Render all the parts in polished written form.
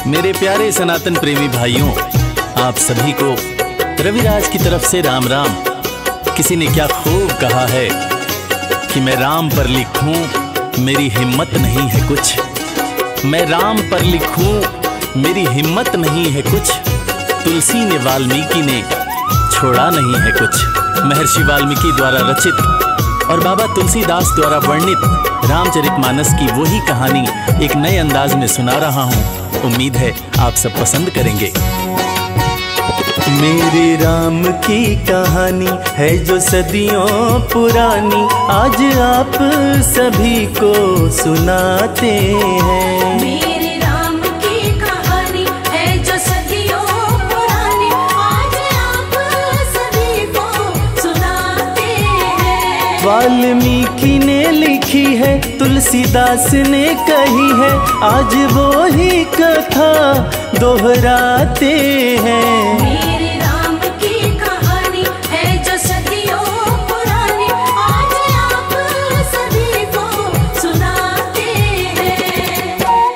मेरे प्यारे सनातन प्रेमी भाइयों, आप सभी को रविराज की तरफ से राम राम। किसी ने क्या खूब कहा है कि मैं राम पर लिखूं, मेरी हिम्मत नहीं है कुछ। मैं राम पर लिखूं, मेरी हिम्मत नहीं है कुछ। तुलसी ने वाल्मीकि ने छोड़ा नहीं है कुछ। महर्षि वाल्मीकि द्वारा रचित और बाबा तुलसीदास द्वारा वर्णित रामचरितमानस की वही कहानी एक नए अंदाज में सुना रहा हूँ। उम्मीद है आप सब पसंद करेंगे। मेरे राम की कहानी है जो सदियों पुरानी, आज आप सभी को सुनाते हैं। मेरे राम की कहानी है जो सदियों पुरानी, आज आप सभी को सुनाते हैं। वाल्मीकि ने लिखी है, तुलसीदास ने कही है, आज वो ही कथा दोहराते हैं। मेरे राम की कहानी है जो सदियों पुरानी, आज आप सभी को सुनाते हैं।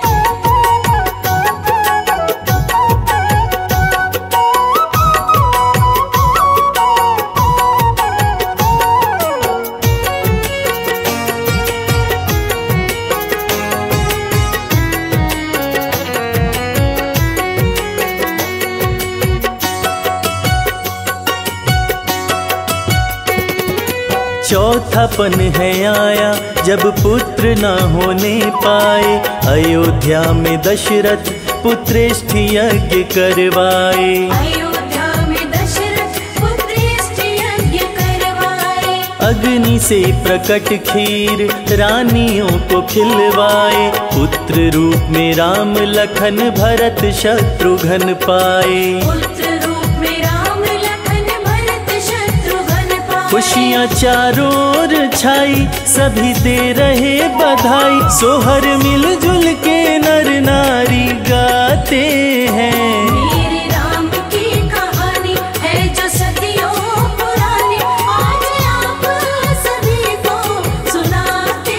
चौथापन है आया जब पुत्र न होने पाए, अयोध्या में दशरथ पुत्रेष्ठ यज्ञ करवाए। अयोध्या में दशरथ पुत्रेष्ठ यज्ञ करवाए। अग्नि से प्रकट खीर रानियों को खिलवाए, पुत्र रूप में राम लखन भरत शत्रुघ्न पाए। पुत्र रूप में राम लखन भरत शत्रुघ्न पाए। खुशियाँ चारों ओर छाई, सभी दे रहे बधाई, सोहर मिलजुल के नर नारी गाते हैं। मेरे राम की कहानी है जो सदियों पुरानी, आज आप सभी को सुनाते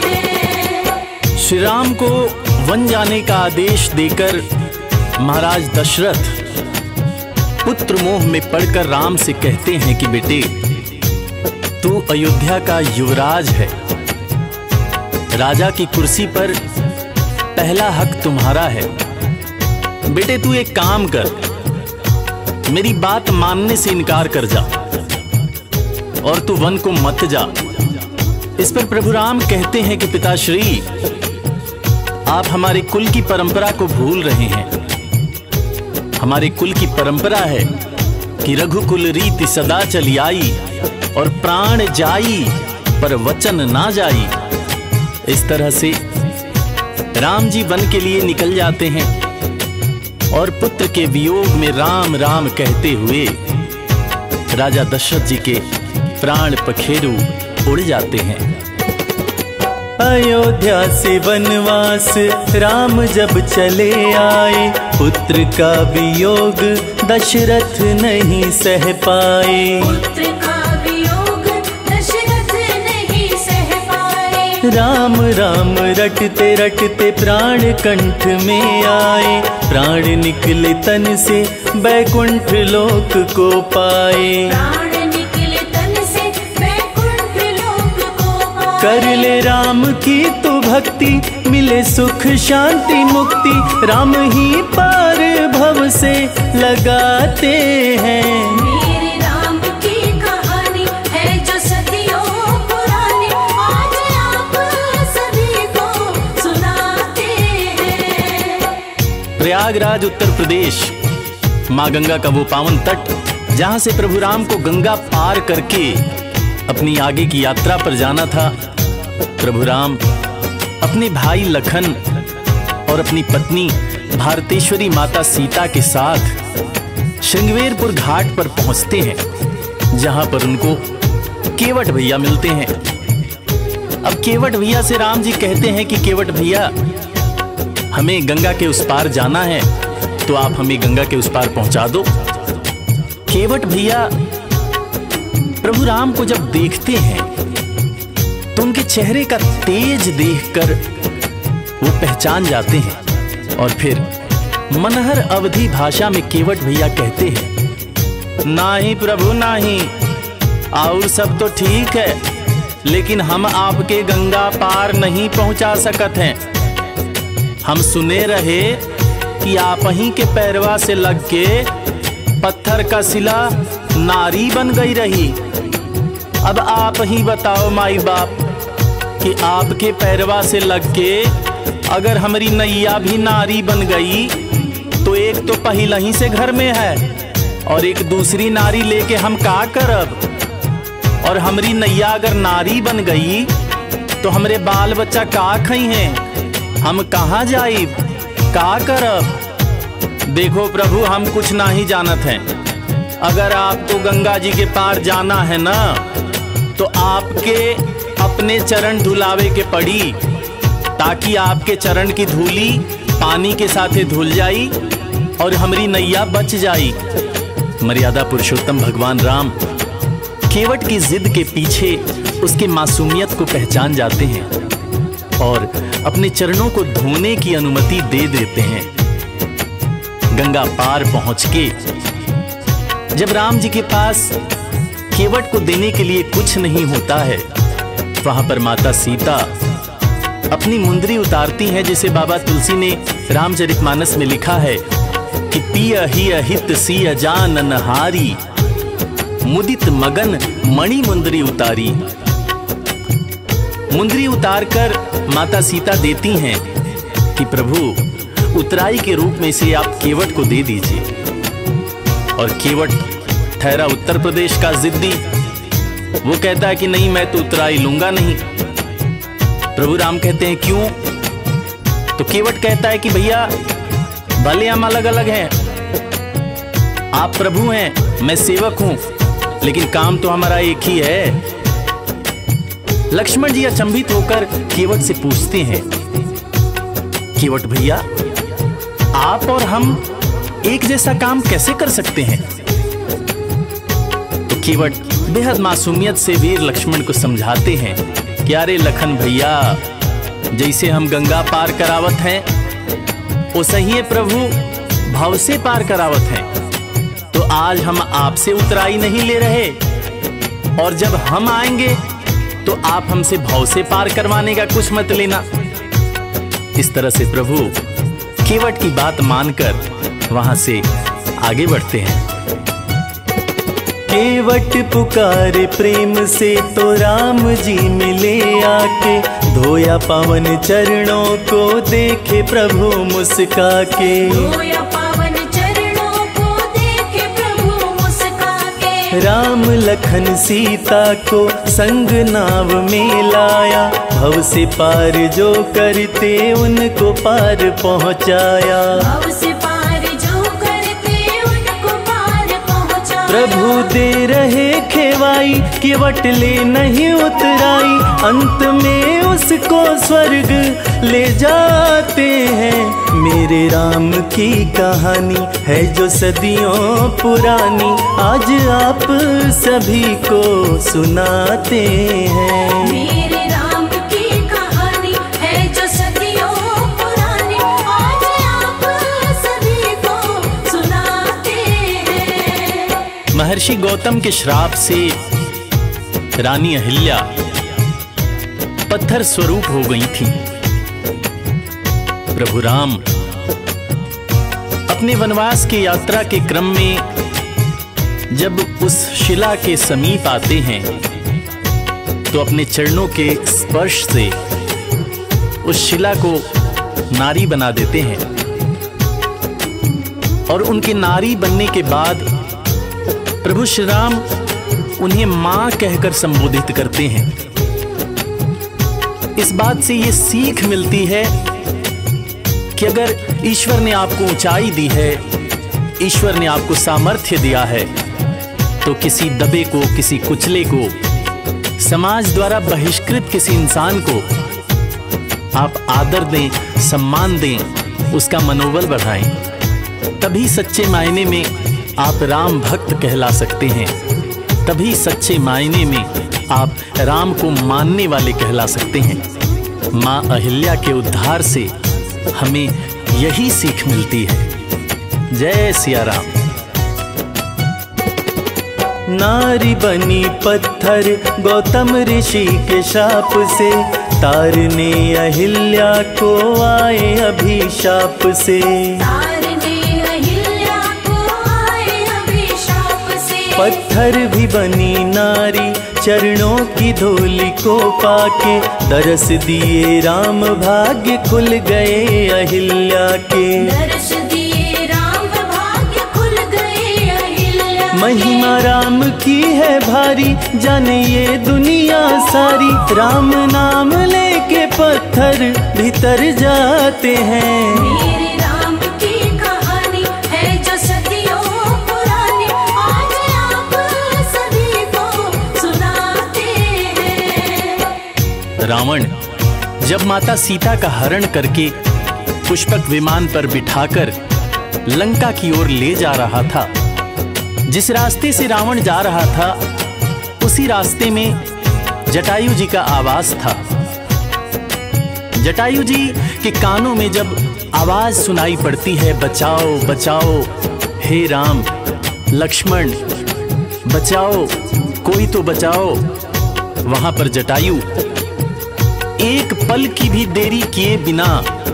हैं। श्री राम को वन जाने का आदेश देकर महाराज दशरथ पुत्र मोह में पड़कर राम से कहते हैं कि बेटे, तू अयोध्या का युवराज है, राजा की कुर्सी पर पहला हक तुम्हारा है। बेटे तू एक काम कर, मेरी बात मानने से इनकार कर जा और तू वन को मत जा। इस पर प्रभु राम कहते हैं कि पिताश्री, आप हमारे कुल की परंपरा को भूल रहे हैं। हमारे कुल की परंपरा है कि रघुकुल रीति सदा चली आई, और प्राण जाई पर वचन ना जाई। इस तरह से राम जी वन के लिए निकल जाते हैं और पुत्र के वियोग में राम राम कहते हुए राजा दशरथ जी के प्राण पखेरु उड़ जाते हैं। अयोध्या से वनवास राम जब चले आए, पुत्र का वियोग दशरथ नहीं सह पाए। पुत्र का वियोग दशरथ नहीं सह पाए। राम राम रटते रटते प्राण कंठ में आए, प्राण निकले तन से बैकुंठ लोक को पाए। प्राण निकले तन से बैकुंठ लोक को पाए। कर ले राम की तू भक्ति, मिले सुख शांति मुक्ति, राम ही पार भव से लगाते हैं। मेरे राम की कहानी है जो सदियों पुरानी, आज आप सभी को सुनाते हैं। प्रयागराज उत्तर प्रदेश, माँ गंगा का वो पावन तट जहां से प्रभु राम को गंगा पार करके अपनी आगे की यात्रा पर जाना था। प्रभु राम अपने भाई लखन और अपनी पत्नी भारतेश्वरी माता सीता के साथ श्रृंगवेरपुर घाट पर पहुंचते हैं, जहां पर उनको केवट भैया मिलते हैं। अब केवट भैया से राम जी कहते हैं कि केवट भैया, हमें गंगा के उस पार जाना है, तो आप हमें गंगा के उस पार पहुंचा दो। केवट भैया प्रभु राम को जब देखते हैं तो उनके चेहरे का तेज देखकर वो पहचान जाते हैं और फिर मनहर अवधी भाषा में केवट भैया कहते हैं, नाही प्रभु नाही, और सब तो ठीक है, लेकिन हम आपके गंगा पार नहीं पहुंचा सकत हैं। हम सुने रहे कि आप ही के पैरवा से लग के पत्थर का सिला नारी बन गई रही। अब आप ही बताओ माई बाप कि आपके पैरवा से लग के अगर हमारी नैया भी नारी बन गई तो एक तो पहले ही से घर में है और एक दूसरी नारी लेके हम का करब। और हमारी नैया अगर नारी बन गई तो हमरे बाल बच्चा का खई हैं, हम कहाँ जाइब, का करब। देखो प्रभु, हम कुछ ना ही जानत हैं। अगर आपको गंगा जी के पार जाना है ना तो आपके अपने चरण धुलावे के पड़ी, ताकि आपके चरण की धूली पानी के साथे धुल जाई और हमारी नैया बच जाई। मर्यादा पुरुषोत्तम भगवान राम केवट की जिद के पीछे उसके मासूमियत को पहचान जाते हैं और अपने चरणों को धोने की अनुमति दे देते हैं। गंगा पार पहुंच के जब राम जी के पास केवट को देने के लिए कुछ नहीं होता है, वहां पर माता सीता अपनी मुंदरी उतारती हैं, जिसे बाबा तुलसी ने रामचरितमानस में लिखा है कि पिय ही हित सिय जानन हारी, मुदित मगन मणि मुंदरी उतारी। मुंदरी उतारकर माता सीता देती हैं कि प्रभु उतराई के रूप में इसे आप केवट को दे दीजिए। और केवट ठहरा उत्तर प्रदेश का जिद्दी, वो कहता है कि नहीं, मैं तो उतराई लूंगा नहीं। प्रभु राम कहते हैं क्यों? तो केवट कहता है कि भैया भले हम अलग अलग हैं, आप प्रभु हैं, मैं सेवक हूं, लेकिन काम तो हमारा एक ही है। लक्ष्मण जी अचंभित होकर केवट से पूछते हैं, केवट भैया आप और हम एक जैसा काम कैसे कर सकते हैं? तो केवट बेहद मासूमियत से वीर लक्ष्मण को समझाते हैं कि अरे लखन भैया, जैसे हम गंगा पार करावत हैं वो सही है प्रभु भव से पार करावत हैं। तो आज हम आपसे उतराई नहीं ले रहे, और जब हम आएंगे तो आप हमसे भव से पार करवाने का कुछ मत लेना। इस तरह से प्रभु केवट की बात मानकर वहां से आगे बढ़ते हैं। केवट पुकारे प्रेम से तो राम जी मिले आके, धोया पावन चरणों को देखे प्रभु मुस्का के। धोया पावन चरणों को देखे प्रभु मुस्का के। राम लखन सीता को संग नाव में लाया, भव से पार जो करते उनको पार पहुँचाया। भव से पार जो करते उनको पार पहुँचाया। प्रभु दे रहे खेवाई, केवट ले नहीं उतराई, अंत में उसको स्वर्ग ले जाते हैं। मेरे राम की कहानी है जो सदियों पुरानी, आज आप सभी को सुनाते हैं। मेरे राम की कहानी है जो सदियों पुरानी, आज आप सभी को सुनाते हैं। महर्षि गौतम के श्राप से रानी अहिल्या पत्थर स्वरूप हो गई थी। प्रभु राम अपने वनवास की यात्रा के क्रम में जब उस शिला के समीप आते हैं तो अपने चरणों के स्पर्श से उस शिला को नारी बना देते हैं, और उनके नारी बनने के बाद प्रभु श्री राम उन्हें मां कहकर संबोधित करते हैं। इस बात से ये सीख मिलती है कि अगर ईश्वर ने आपको ऊंचाई दी है, ईश्वर ने आपको सामर्थ्य दिया है, तो किसी दबे को, किसी कुचले को, समाज द्वारा बहिष्कृत किसी इंसान को आप आदर दें, सम्मान दें, उसका मनोबल बढ़ाएं। तभी सच्चे मायने में आप राम भक्त कहला सकते हैं, तभी सच्चे मायने में आप राम को मानने वाले कहला सकते हैं। मां अहिल्या के उद्धार से हमें यही सीख मिलती है। जय सिया राम। नारी बनी पत्थर गौतम ऋषि के शाप से, तारने अहिल्या को आए अभिशाप से। तारने अहिल्या को आए अभिशाप से। पत्थर भी बनी नारी चरणों की धूलि को पाके, दरस दिए राम भाग्य खुल गए अहिल्या के। दर्श दिए राम भाग्य खुल गए अहिल्या के। महिमा राम की है भारी, जाने ये दुनिया सारी। राम नाम लेके पत्थर भीतर जाते हैं। मेरे राम की कहानी है जो सदियों पुरानी, आज आप सभी को सुनाते हैं। रावण जब माता सीता का हरण करके पुष्पक विमान पर बिठाकर लंका की ओर ले जा रहा था, जिस रास्ते से रावण जा रहा था उसी रास्ते में जटायु जी का आवाज था। जटायु जी के कानों में जब आवाज सुनाई पड़ती है, बचाओ बचाओ हे राम लक्ष्मण बचाओ, कोई तो बचाओ, वहां पर जटायु एक पल की भी देरी किए बिना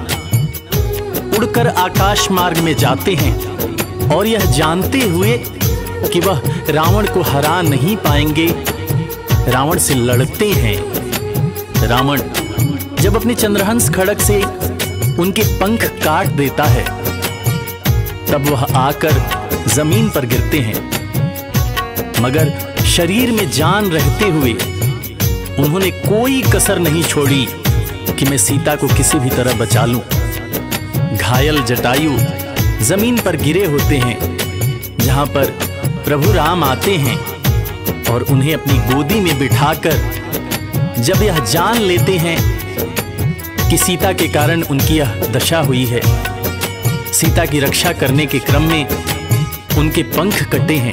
उड़कर आकाश मार्ग में जाते हैं और यह जानते हुए कि वह रावण को हरा नहीं पाएंगे, रावण से लड़ते हैं। रावण जब अपने चंद्रहंस खड़ग से उनके पंख काट देता है, तब वह आकर जमीन पर गिरते हैं, मगर शरीर में जान रहते हुए उन्होंने कोई कसर नहीं छोड़ी कि मैं सीता को किसी भी तरह बचा लूं। घायल जटायु जमीन पर गिरे होते हैं, जहां पर प्रभु राम आते हैं और उन्हें अपनी गोदी में बिठाकर जब यह जान लेते हैं कि सीता के कारण उनकी यह दशा हुई है, सीता की रक्षा करने के क्रम में उनके पंख कटे हैं,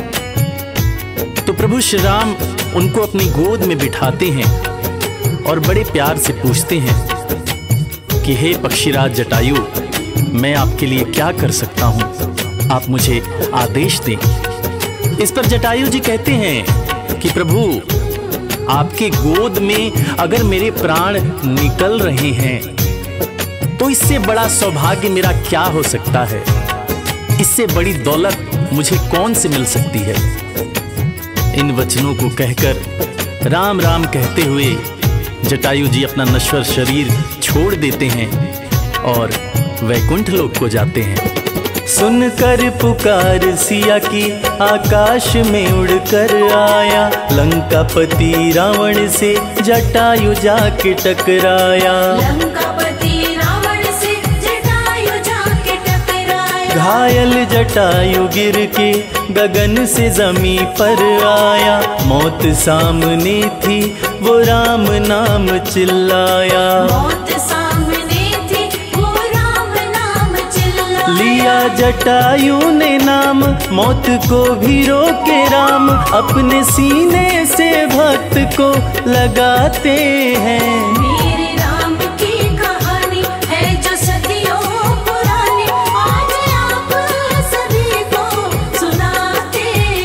तो प्रभु श्री राम उनको अपनी गोद में बिठाते हैं और बड़े प्यार से पूछते हैं कि हे पक्षीराज जटायु, मैं आपके लिए क्या कर सकता हूं, आप मुझे आदेश दें। इस पर जटायु जी कहते हैं कि प्रभु आपके गोद में अगर मेरे प्राण निकल रहे हैं तो इससे बड़ा सौभाग्य मेरा क्या हो सकता है, इससे बड़ी दौलत मुझे कौन से मिल सकती है। इन वचनों को कहकर राम राम कहते हुए जटायु जी अपना नश्वर शरीर छोड़ देते हैं और वैकुंठ लोक को जाते हैं। सुनकर पुकार सिया की आकाश में उड़कर आया, लंकापति रावण से जटायु जाके टकराया। लंकापति रावण से जटायु जाके टकराया। घायल जटायु गिर के गगन से जमी पर आया, मौत सामने थी वो राम नाम चिल्लाया। मौत सामने थी वो राम नाम चिल्लाया। लिया जटायु ने नाम, मौत को भी रोके राम, अपने सीने से भक्त को लगाते हैं। मेरे राम की कहानी है जो सदियों पुरानी, आज आप सभी को सुनाते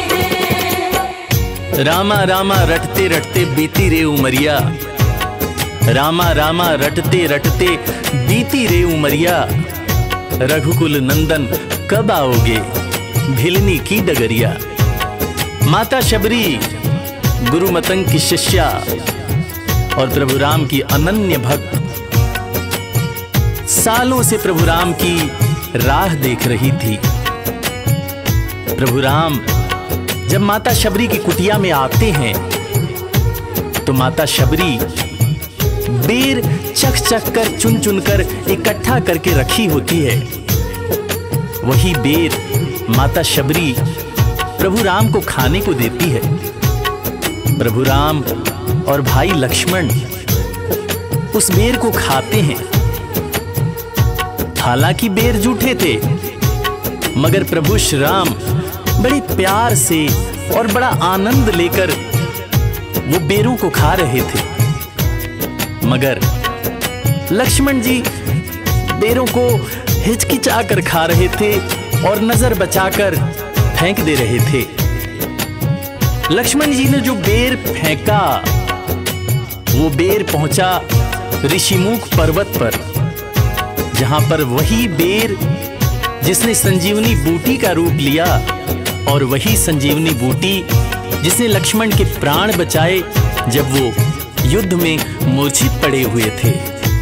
हैं। रामा रामा रटते रटते बीती रे उमरिया, रामा रामा रटते रटते बीती रे उमरिया, रघुकुल नंदन कब आओगे भिलनी की डगरिया। माता शबरी गुरु मतंग की शिष्या और प्रभु राम की अनन्य भक्त सालों से प्रभु राम की राह देख रही थी। प्रभु राम जब माता शबरी की कुटिया में आते हैं तो माता शबरी बेर चख चख कर चुन चुन कर इकट्ठा करके रखी होती है। वही बेर माता शबरी प्रभु राम को खाने को देती है। प्रभु राम और भाई लक्ष्मण उस बेर को खाते हैं। हालांकि बेर जूठे थे, मगर प्रभु श्री राम बड़े प्यार से और बड़ा आनंद लेकर वो बेरों को खा रहे थे। मगर लक्ष्मण जी बेरों को हिचकिचा कर खा रहे थे, और नजर बचाकर फेंक दे रहे थे। लक्ष्मण जी ने जो बेर फेंका वो बेर पहुंचा ऋषिमुख पर्वत पर, जहां पर वही बेर जिसने संजीवनी बूटी का रूप लिया और वही संजीवनी बूटी जिसने लक्ष्मण के प्राण बचाए जब वो युद्ध में मूर्छित पड़े हुए थे।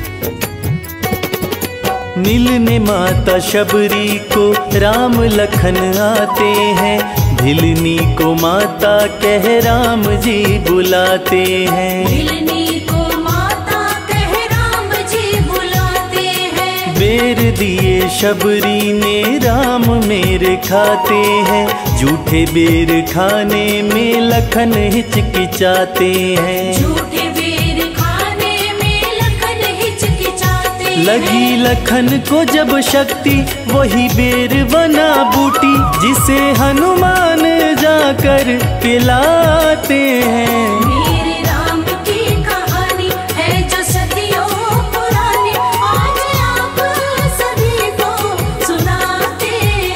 मिलने माता शबरी को राम लखन आते हैं, भिलनी को माता कह राम जी बुलाते हैं। मिलनी को माता कह राम जी बुलाते हैं। बेर दिए शबरी ने राम मेरे खाते हैं, झूठे बेर खाने में लखन हिचकिचाते हैं। झूठे बेर खाने में लखन हिचकिचाते हैं। लगी लखन को जब शक्ति वही बेर बना बूटी, जिसे हनुमान जाकर पिलाते हैं। मेरे राम की कहानी है जो सदियों पुरानी, आज आप सभी को सुनाते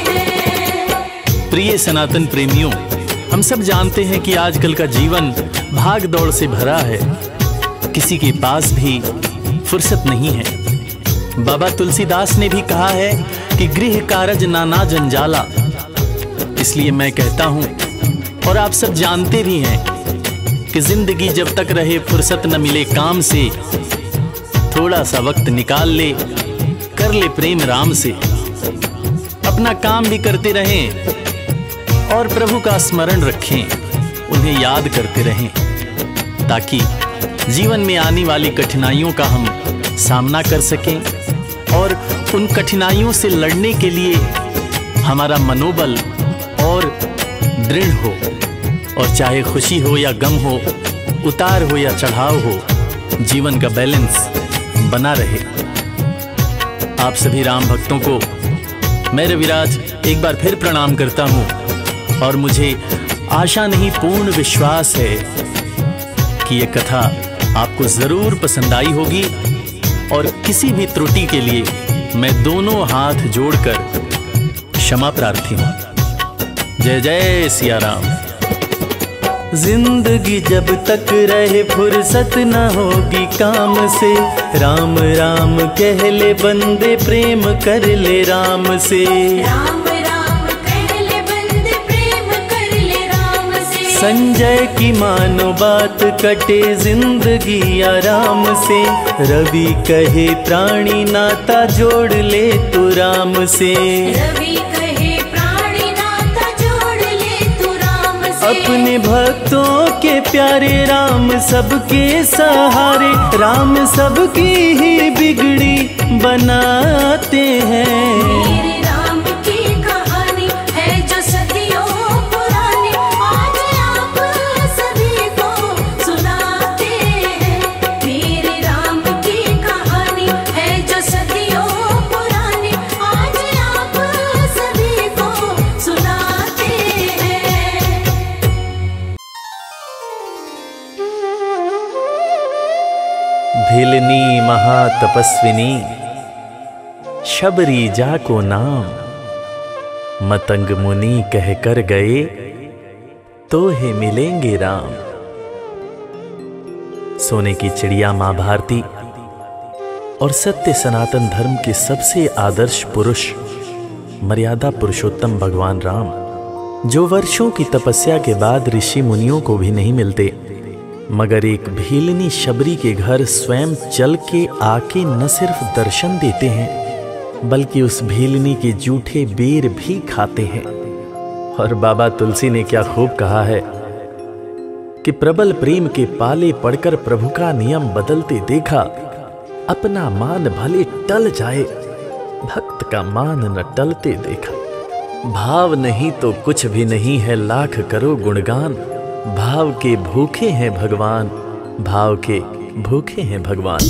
हैं। प्रिय सनातन प्रेमियों, हम सब जानते हैं कि आजकल का जीवन भाग दौड़ से भरा है, किसी के पास भी फुर्सत नहीं है। बाबा तुलसीदास ने भी कहा है कि गृह कारज नाना जंजाला। इसलिए मैं कहता हूं और आप सब जानते भी हैं कि जिंदगी जब तक रहे फुर्सत न मिले काम से, थोड़ा सा वक्त निकाल ले, कर ले प्रेम राम से। अपना काम भी करते रहें और प्रभु का स्मरण रखें, उन्हें याद करते रहें, ताकि जीवन में आने वाली कठिनाइयों का हम सामना कर सकें और उन कठिनाइयों से लड़ने के लिए हमारा मनोबल और दृढ़ हो। और चाहे खुशी हो या गम हो, उतार हो या चढ़ाव हो, जीवन का बैलेंस बना रहे। आप सभी राम भक्तों को मैं रविराज एक बार फिर प्रणाम करता हूं और मुझे आशा नहीं पूर्ण विश्वास है कि ये कथा आपको जरूर पसंद आई होगी। और किसी भी त्रुटि के लिए मैं दोनों हाथ जोड़कर क्षमा प्रार्थी हूं। जय जय सिया राम। जिंदगी जब तक रहे फुर्सत न होगी काम से, राम राम कह ले बंदे प्रेम कर ले राम से। राम राम कह ले बंदे प्रेम कर ले राम से। संजय की मानो बात कटे जिंदगी आराम से, रवि कहे प्राणी नाता जोड़ ले तू राम से। रवि कहे प्राणी नाता जोड़ ले तू राम से। अपने भक्तों के प्यारे राम सबके सहारे, राम सबकी ही बिगड़ी बनाते हैं। मेरे राम की कहानी है जो सदियों पुरानी, आज आप सभी को सुनाते हैं। मेरे राम की कहानी है जो सदियों पुरानी, आज आप सभी को सुनाते हैं। भिलनी महातपस्विनी शबरी जा को नाम, मतंग मुनि कह कर गए तो हे मिलेंगे राम। सोने की चिड़िया मां भारती और सत्य सनातन धर्म के सबसे आदर्श पुरुष मर्यादा पुरुषोत्तम भगवान राम, जो वर्षों की तपस्या के बाद ऋषि मुनियों को भी नहीं मिलते, मगर एक भीलनी शबरी के घर स्वयं चल के आके न सिर्फ दर्शन देते हैं, बल्कि उस भीलनी के जूठे बेर भी खाते हैं। और बाबा तुलसी ने क्या खूब कहा है कि प्रबल प्रेम के पाले पड़कर प्रभु का नियम बदलते देखा, अपना मान भले टल जाए, भक्त का मान न टलते देखा। भाव नहीं तो कुछ भी नहीं है, लाख करो गुणगान, भाव के भूखे हैं भगवान, भाव के भूखे हैं भगवान।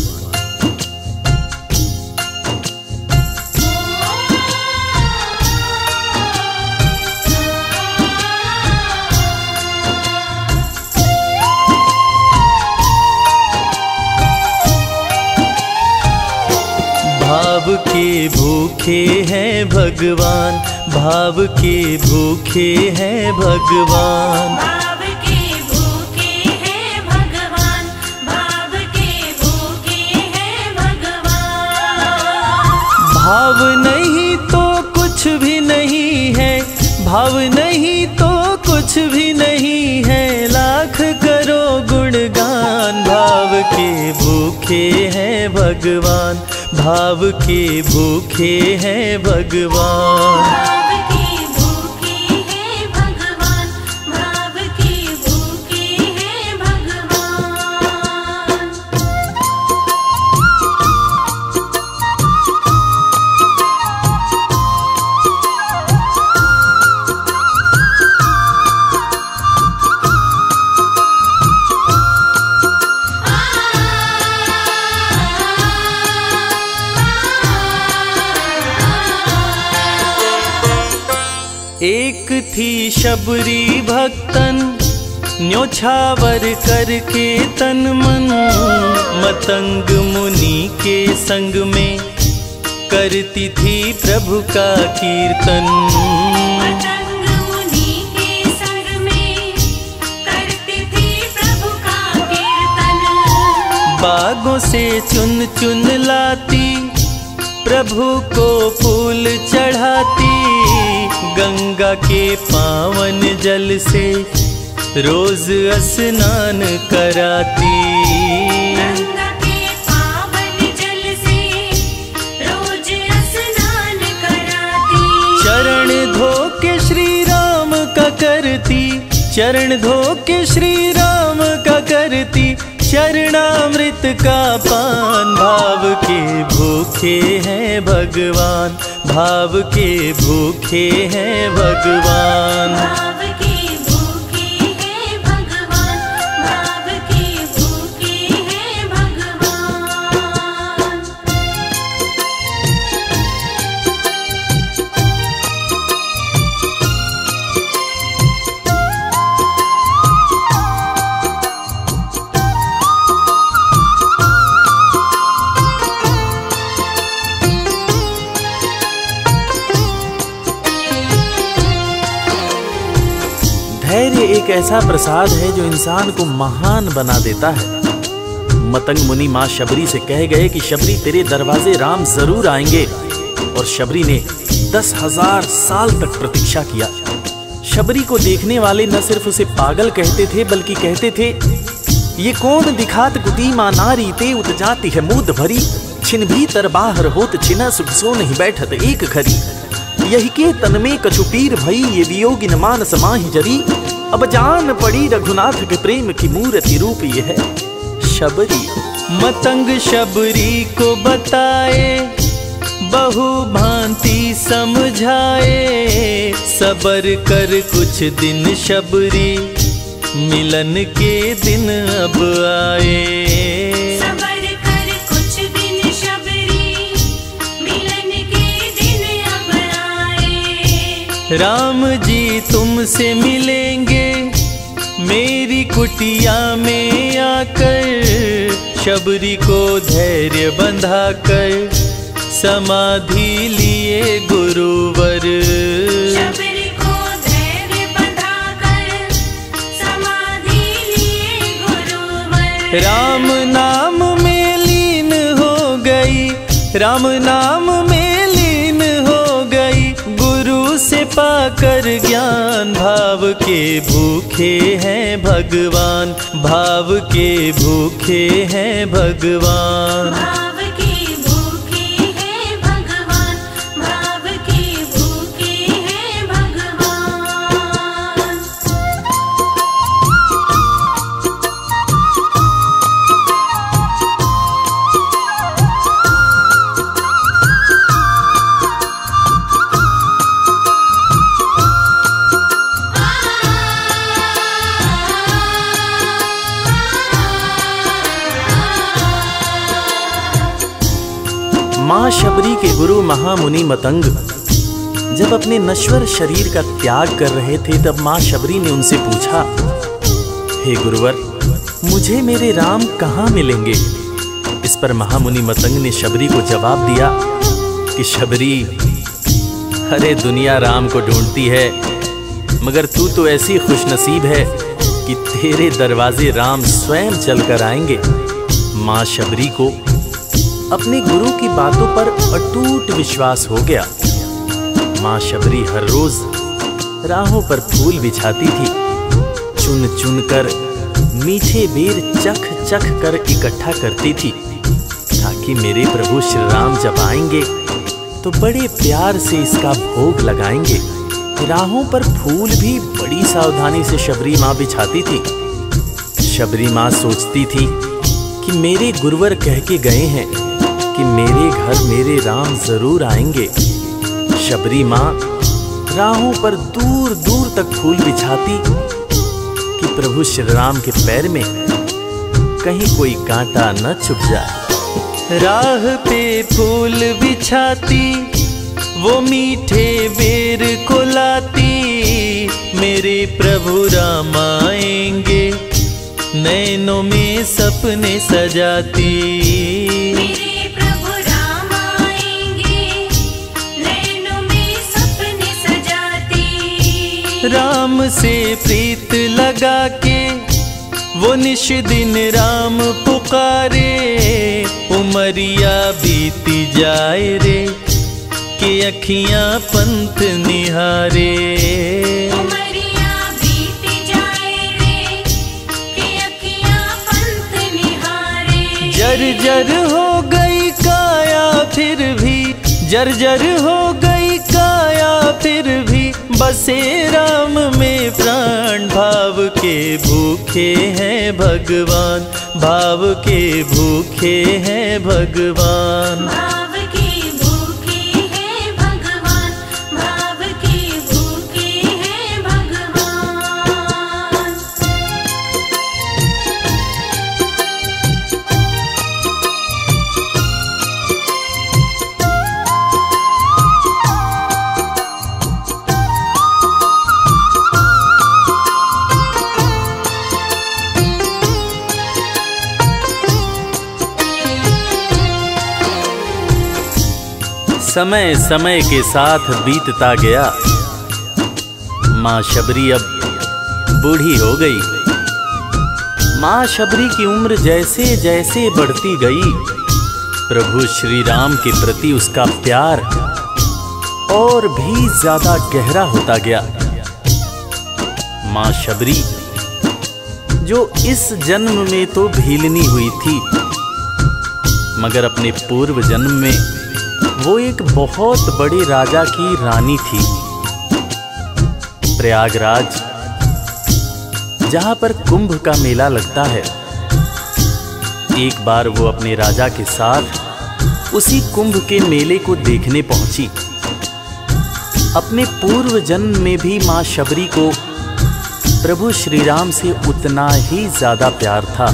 भाव के भूखे हैं भगवान, भाव के भूखे हैं भगवान। भाव के भूखे हैं भगवान, भाव के भूखे हैं भगवान। भाव नहीं तो कुछ भी नहीं है, भाव नहीं तो कुछ भी नहीं है, लाख करो गुणगान। भाव के भूखे हैं भगवान, भाव के भूखे हैं भगवान। भाव के भूखे हैं भगवान, भाव के भूखे हैं भगवान। एक थी शबरी भक्तन, न्योछावर करके तन मन, मतंग मुनि के संग में करती थी प्रभु का कीर्तन। मतंग मुनि के संग में करती थी प्रभु का कीर्तन। बागों से चुन चुन लाती, प्रभु को फूल चढ़ाती, गंगा के पावन जल से रोज स्नान कराती। गंगा के पावन जल से रोज स्नान कराती। चरण धो के श्री राम का करती, चरण धो के श्री राम का करती, चरणामृत का पान। भाव के भूखे हैं भगवान, भाव के भूखे हैं भगवान। भाव के भूखे हैं भगवान, भाव के भूखे हैं भगवान। धैर्य एक ऐसा प्रसाद है जो इंसान को महान बना देता है। मतंग मुनि माँ शबरी से कह गए कि शबरी तेरे दरवाजे राम जरूर आएंगे, और शबरी ने 10,000 साल तक प्रतीक्षा किया। शबरी को देखने वाले न सिर्फ उसे पागल कहते थे, बल्कि कहते थे ये कौन दिखात कुती माँ नारी ते उतजाती है मूद भरी, छिन भीतर बाहर होत छिना सुख सो नहीं बैठत एक घड़ी। यही के तन में कछुपीर भई ये वियोगिन मानस माहि जरी, अब जान पड़ी रघुनाथ के प्रेम की मूर्ति रूप ये है शबरी। मतंग शबरी को बताए, बहु भांति समझाए, सबर कर कुछ दिन शबरी, मिलन के दिन अब आए। सबर कर कुछ दिन शबरी, मिलन के दिन अब आए। राम जी तुमसे मिलेंगे मेरी कुटिया में आकर, शबरी को धैर्य बंधा कर समाधि लिए गुरुवर। शबरी को धैर्य बंधाकर समाधि लिए गुरुवर। राम नाम में लीन हो गई, राम नाम में लीन हो गई, गुरु से पाकर ज्ञान। भाव के भूखे हैं भगवान, भाव के भूखे हैं भगवान। भाव के भूखे हैं भगवान, भाव के भूखे हैं भगवान। माँ शबरी के गुरु महामुनि मतंग जब अपने नश्वर शरीर का त्याग कर रहे थे, तब माँ शबरी ने उनसे पूछा, हे गुरुवर, मुझे मेरे राम कहाँ मिलेंगे? इस पर महामुनि मतंग ने शबरी को जवाब दिया, कि शबरी, अरे दुनिया राम को ढूंढती है, मगर तू तो ऐसी खुशनसीब है कि तेरे दरवाजे राम स्वयं चलकर आएंगे। माँ शबरी को अपने गुरु की बातों पर अटूट विश्वास हो गया। माँ शबरी हर रोज राहों पर फूल बिछाती थी, चुन चुन कर मीठे बेर चख चख कर इकट्ठा करती थी, ताकि मेरे प्रभु श्री राम जब आएंगे तो बड़े प्यार से इसका भोग लगाएंगे। राहों पर फूल भी बड़ी सावधानी से शबरी माँ बिछाती थी। शबरी माँ सोचती थी कि मेरे गुरुवर कह के गए हैं कि मेरे घर मेरे राम जरूर आएंगे। शबरी माँ राहों पर दूर दूर तक फूल बिछाती कि प्रभु श्री राम के पैर में कहीं कोई कांटा न चुभ जाए। राह पे फूल बिछाती, वो मीठे बेर को लाती, मेरे प्रभु राम आएंगे, नैनों में सपने सजाती। मेरे प्रभु राम आएंगे, नैनों में सपने सजाती। राम से प्रीत लगा के वो निश दिन राम पुकारे, उमरिया बीती जाए रे कि अखियां पंथ निहारे। उमरिया बीती जाए रे कि अखियां पंथ निहारे। जर्जर हो गई काया फिर भी, जर्जर हो गई काया फिर भी, बसे राम में प्राण। भाव के भूखे हैं भगवान, भाव के भूखे हैं भगवान। भाव के भूखे हैं भगवान, भाव के भूखे हैं भगवान। समय समय के साथ बीतता गया। माँ शबरी अब बूढ़ी हो गई। माँ शबरी की उम्र जैसे जैसे बढ़ती गई, प्रभु श्री राम के प्रति उसका प्यार और भी ज्यादा गहरा होता गया। माँ शबरी जो इस जन्म में तो भीलनी हुई थी, मगर अपने पूर्व जन्म में वो एक बहुत बड़े राजा की रानी थी। प्रयागराज, जहां पर कुंभ का मेला लगता है, एक बार वो अपने राजा के साथ उसी कुंभ के मेले को देखने पहुंची। अपने पूर्व जन्म में भी मां शबरी को प्रभु श्री राम से उतना ही ज्यादा प्यार था।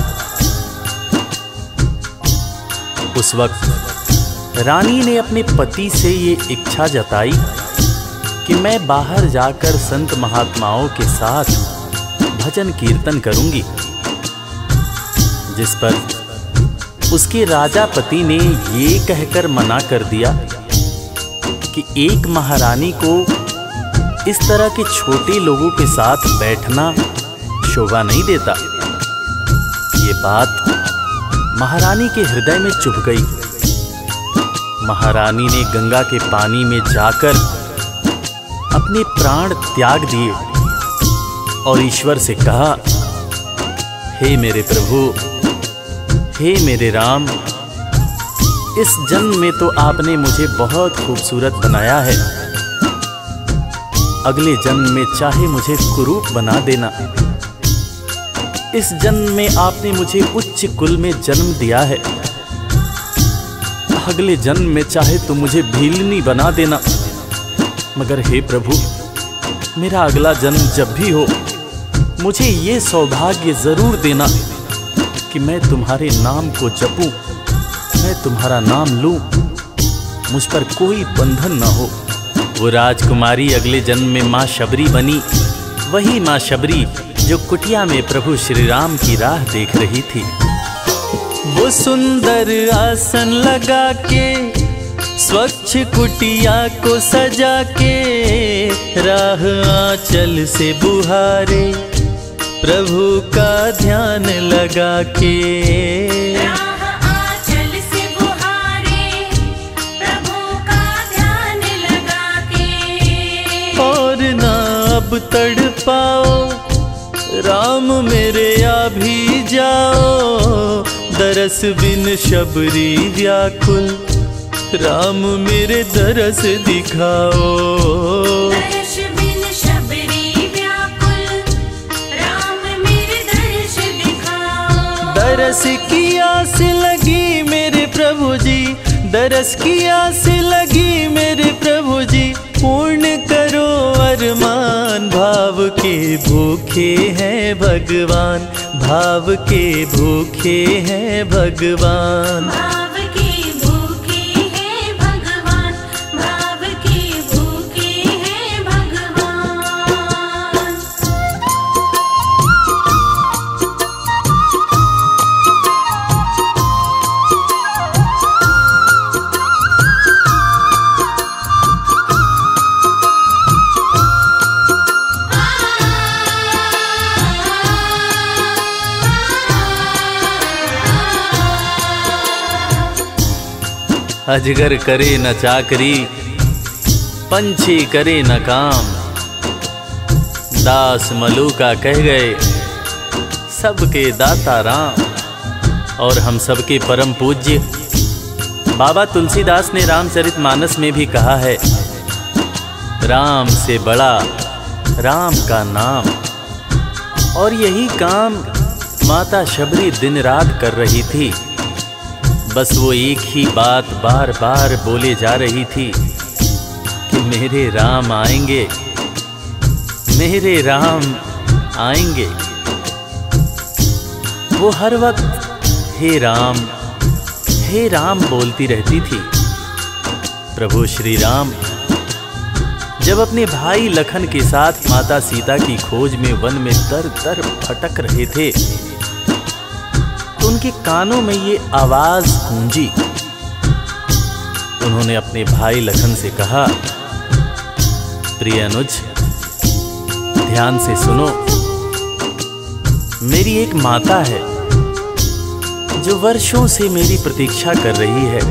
उस वक्त रानी ने अपने पति से ये इच्छा जताई कि मैं बाहर जाकर संत महात्माओं के साथ भजन कीर्तन करूंगी, जिस पर उसके राजा पति ने ये कहकर मना कर दिया कि एक महारानी को इस तरह के छोटे लोगों के साथ बैठना शोभा नहीं देता। ये बात महारानी के हृदय में चुभ गई। महारानी ने गंगा के पानी में जाकर अपने प्राण त्याग दिए और ईश्वर से कहा, हे मेरे प्रभु, हे मेरे राम, इस जन्म में तो आपने मुझे बहुत खूबसूरत बनाया है, अगले जन्म में चाहे मुझे कुरूप बना देना। इस जन्म में आपने मुझे उच्च कुल में जन्म दिया है, अगले जन्म में चाहे तो मुझे भीलनी बना देना, मगर हे प्रभु, मेरा अगला जन्म जब भी हो, मुझे ये सौभाग्य जरूर देना कि मैं तुम्हारे नाम को जपूं, मैं तुम्हारा नाम लूं, मुझ पर कोई बंधन न हो। वो राजकुमारी अगले जन्म में माँ शबरी बनी, वही माँ शबरी जो कुटिया में प्रभु श्री राम की राह देख रही थी। वो सुंदर आसन लगा के स्वच्छ कुटिया को सजा के राह आंचल से बुहारे, प्रभु का ध्यान लगा के। राह आंचल से बुहारे, प्रभु का ध्यान लगा के। और ना अब तड़पाओ राम मेरे आ भी जाओ, दरस बिन शबरी व्याकुल, राम मेरे दरस दिखाओ। दरस बिन शबरी व्याकुल, राम मेरे दरस दिखाओ। दरस की आस लगी मेरे प्रभु जी, दरस की आस लगी मेरे प्रभु जी, पूर्ण करो अरमान। भाव के भूखे हैं भगवान, भाव के भूखे हैं भगवान। भाव के भूखे हैं भगवान, भाव के भूखे हैं भगवान। अजगर करे न चाकरी, पंछी करे न काम, दास मलूका कह गए सबके दाता राम। और हम सबके परम पूज्य बाबा तुलसीदास ने रामचरितमानस में भी कहा है, राम से बड़ा राम का नाम। और यही काम माता शबरी दिन रात कर रही थी। बस वो एक ही बात बार बार बोले जा रही थी कि मेरे राम आएंगे, मेरे राम आएंगे। वो हर वक्त हे राम बोलती रहती थी। प्रभु श्री राम जब अपने भाई लखन के साथ माता सीता की खोज में वन में दर दर भटक रहे थे, तो उनके कानों में ये आवाज गूंजी। उन्होंने अपने भाई लखन से कहा, प्रिय अनुज ध्यान से सुनो, मेरी एक माता है जो वर्षों से मेरी प्रतीक्षा कर रही है।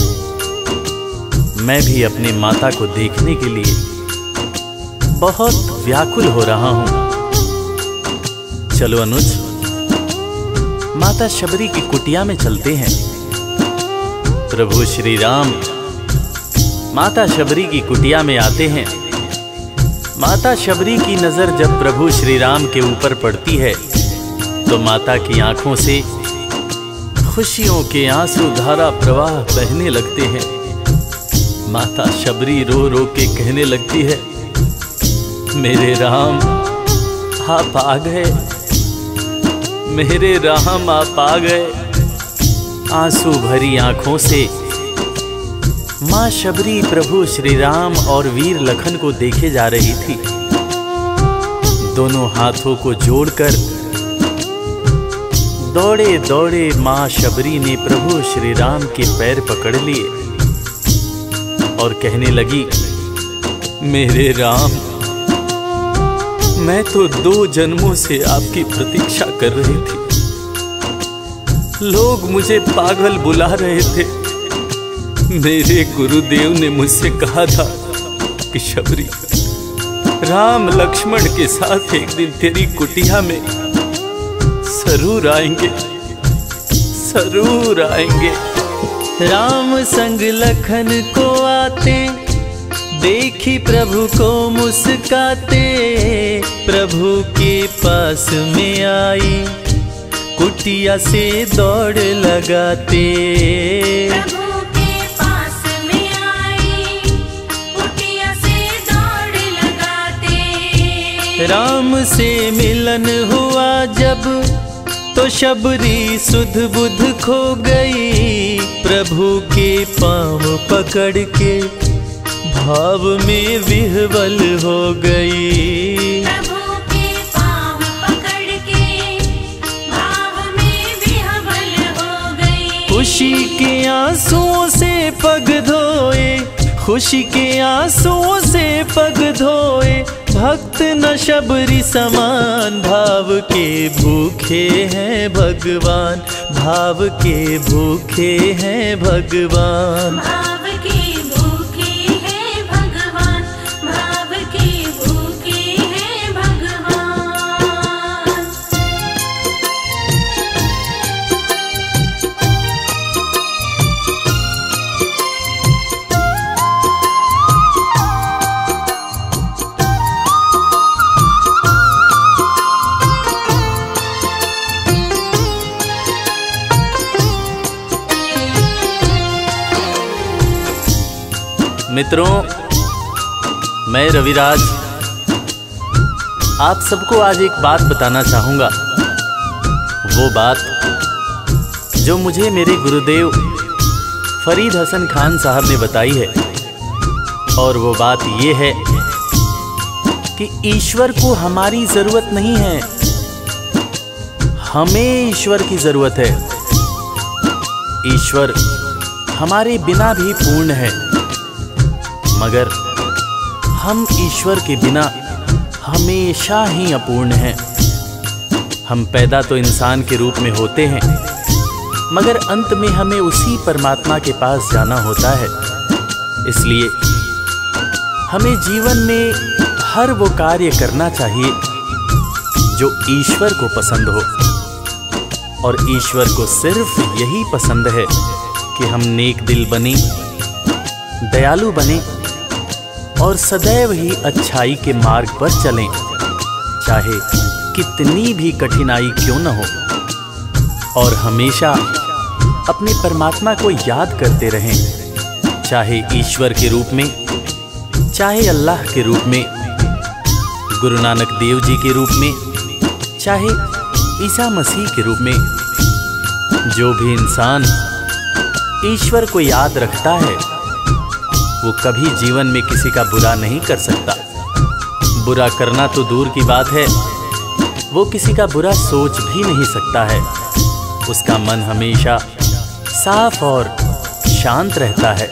मैं भी अपनी माता को देखने के लिए बहुत व्याकुल हो रहा हूं। चलो अनुज माता शबरी की कुटिया में चलते हैं। प्रभु श्री राम माता शबरी की कुटिया में आते हैं। माता शबरी की नजर जब प्रभु श्री राम के ऊपर पड़ती है तो माता की आंखों से खुशियों के आंसू धारा प्रवाह बहने लगते हैं। माता शबरी रो रो के कहने लगती है, मेरे राम आप आ गए, मेरे राम आप आ गए। आंसू भरी आंखों से मां शबरी प्रभु श्री राम और वीर लखन को देखे जा रही थी। दोनों हाथों को जोड़कर दौड़े दौड़े मां शबरी ने प्रभु श्री राम के पैर पकड़ लिए और कहने लगी, मेरे राम मैं तो 2 जन्मों से आपकी प्रतीक्षा कर रही थी। लोग मुझे पागल बुला रहे थे। मेरे गुरुदेव ने मुझसे कहा था कि शबरी राम लक्ष्मण के साथ एक दिन तेरी कुटिया में जरूर आएंगे, जरूर आएंगे। राम संग लखन को आते देखी प्रभु को मुस्काते, प्रभु के पास में आई कुटिया से दौड़ लगाते। प्रभु के पास में आई कुटिया से दौड़ लगाते। राम से मिलन हुआ जब तो शबरी सुध बुध खो गई, प्रभु के पाँव पकड़ के भाव में विह्वल हो गई। प्रभु के पाँव पकड़ के भाव में विह्वल हो गई। खुशी के आंसुओं से पग धोए, खुशी के आंसुओं से पग धोए। भक्त न शबरी समान, भाव के भूखे हैं भगवान, भाव के भूखे हैं भगवान। भाव के भूखे हैं भगवान, भाव के भूखे हैं भगवान। मित्रों, मैं रविराज आप सबको आज एक बात बताना चाहूँगा। वो बात जो मुझे मेरे गुरुदेव फरीद हसन खान साहब ने बताई है। और वो बात ये है कि ईश्वर को हमारी ज़रूरत नहीं है, हमें ईश्वर की ज़रूरत है। ईश्वर हमारे बिना भी पूर्ण है, मगर हम ईश्वर के बिना हमेशा ही अपूर्ण हैं। हम पैदा तो इंसान के रूप में होते हैं, मगर अंत में हमें उसी परमात्मा के पास जाना होता है। इसलिए हमें जीवन में हर वो कार्य करना चाहिए जो ईश्वर को पसंद हो। और ईश्वर को सिर्फ यही पसंद है कि हम नेक दिल बने, दयालु बने और सदैव ही अच्छाई के मार्ग पर चलें, चाहे कितनी भी कठिनाई क्यों न हो। और हमेशा अपने परमात्मा को याद करते रहें, चाहे ईश्वर के रूप में, चाहे अल्लाह के रूप में, गुरु नानक देव जी के रूप में, चाहे ईसा मसीह के रूप में। जो भी इंसान ईश्वर को याद रखता है वो कभी जीवन में किसी का बुरा नहीं कर सकता। बुरा करना तो दूर की बात है, वो किसी का बुरा सोच भी नहीं सकता है। उसका मन हमेशा साफ और शांत रहता है।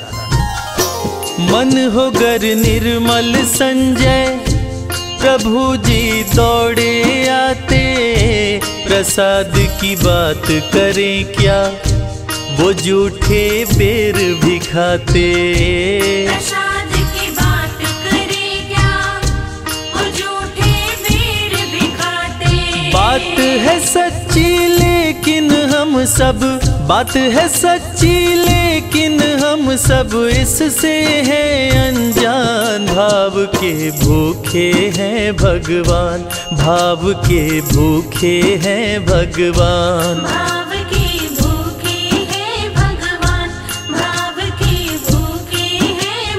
मन हो गर निर्मल संजय, प्रभु जी दौड़े आते। प्रसाद की बात करें क्या, वो झूठे बेर भी खाते। प्रसाद की बात करें क्या, वो झूठे बेर भी खाते। बात है सच्ची लेकिन हम सब, बात है सच्ची लेकिन हम सब इससे हैं अनजान। भाव के भूखे हैं भगवान, भाव के भूखे हैं भगवान। भाव के भूखे हैं भगवान, भाव के भूखे हैं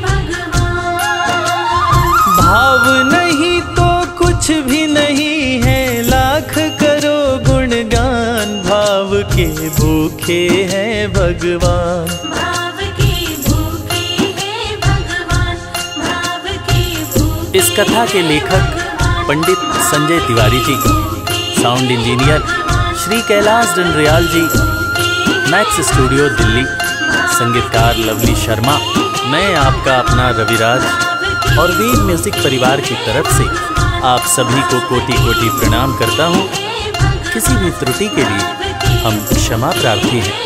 भगवान। भाव नहीं तो कुछ भी नहीं है, लाख करो गुणगान। भाव के भूखे हैं भगवान, भाव के भूखे हैं भगवान, भाव के भूखे। इस कथा के लेखक Pandit Sanjay Tiwari ji, sound engineer Shri Kailash Dandriyal ji, Max Studio Delhi, संगीतकार लवली शर्मा। मैं आपका अपना रविराज और वेद म्यूजिक परिवार की तरफ से आप सभी को कोटि कोटि प्रणाम करता हूँ। किसी भी त्रुटि के लिए हम क्षमा प्रार्थी हैं।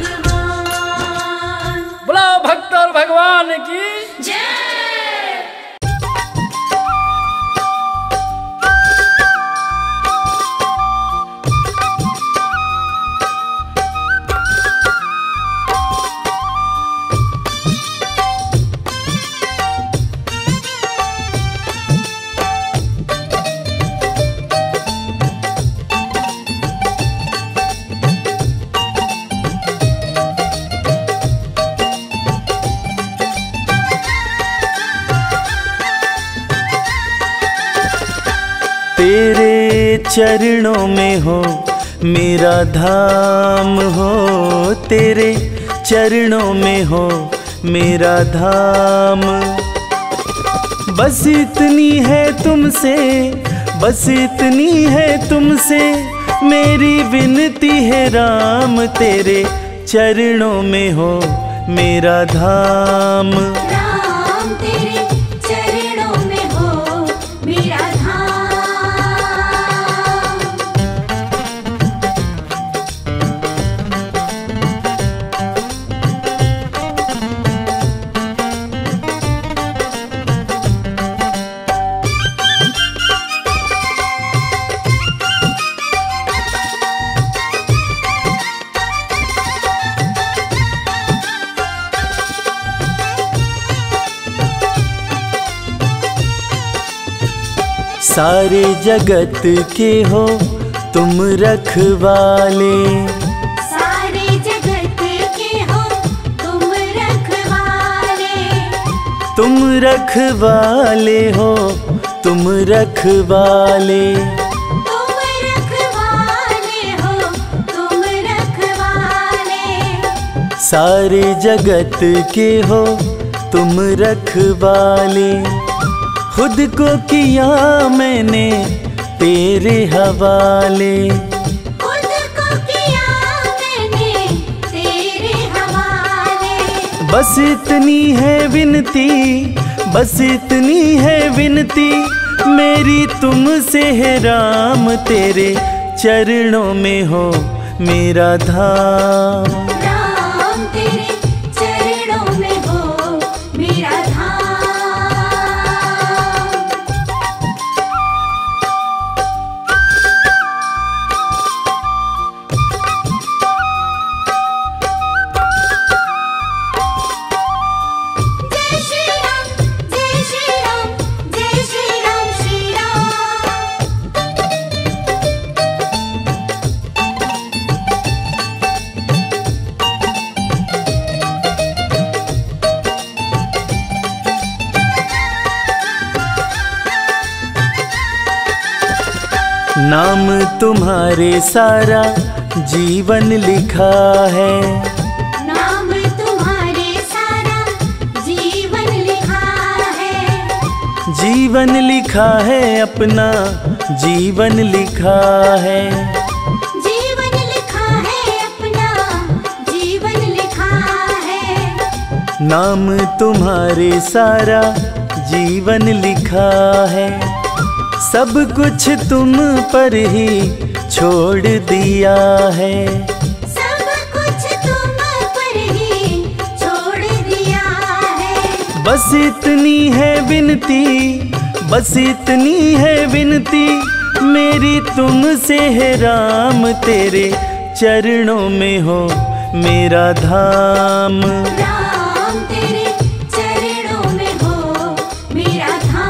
बोला भक्त और भगवान की जय। तेरे चरणों में हो मेरा धाम हो, तेरे चरणों में हो मेरा धाम। बस इतनी है तुमसे, बस इतनी है तुमसे मेरी विनती है राम। तेरे चरणों में हो मेरा धाम। राम तेरे चरणों में हो मेरा धाम। सारे जगत के हो तुम रखवाले, सारे जगत के हो तुम रखवाले। तुम रखवाले हो, तुम रखवाले। तुम रखवाले हो तुम रखवाले। सारे जगत के हो तुम रखवाले। खुद को किया मैंने तेरे हवाले, खुद को किया मैंने तेरे हवाले। बस इतनी है विनती, बस इतनी है विनती मेरी तुमसे है राम, तेरे चरणों में हो मेरा धाम। राम तेरे चरणों में हो मेरा धाम। जय श्री राम, जय श्री राम, जय श्री राम, श्री राम। नाम तुम्हारे सारा जीवन लिखा है, नाम तुम्हारे सारा जीवन लिखा है। जीवन लिखा है अपना, जीवन लिखा है। जीवन लिखा है अपना, जीवन लिखा है। नाम तुम्हारे सारा जीवन लिखा है। सब कुछ तुम पर ही छोड़ दिया है, सब कुछ तुम पर ही छोड़ दिया है। बस इतनी है विनती, बस इतनी है विनती मेरी तुमसे है राम, तेरे चरणों में हो मेरा धाम। राम तेरे चरणों में हो मेरा धाम।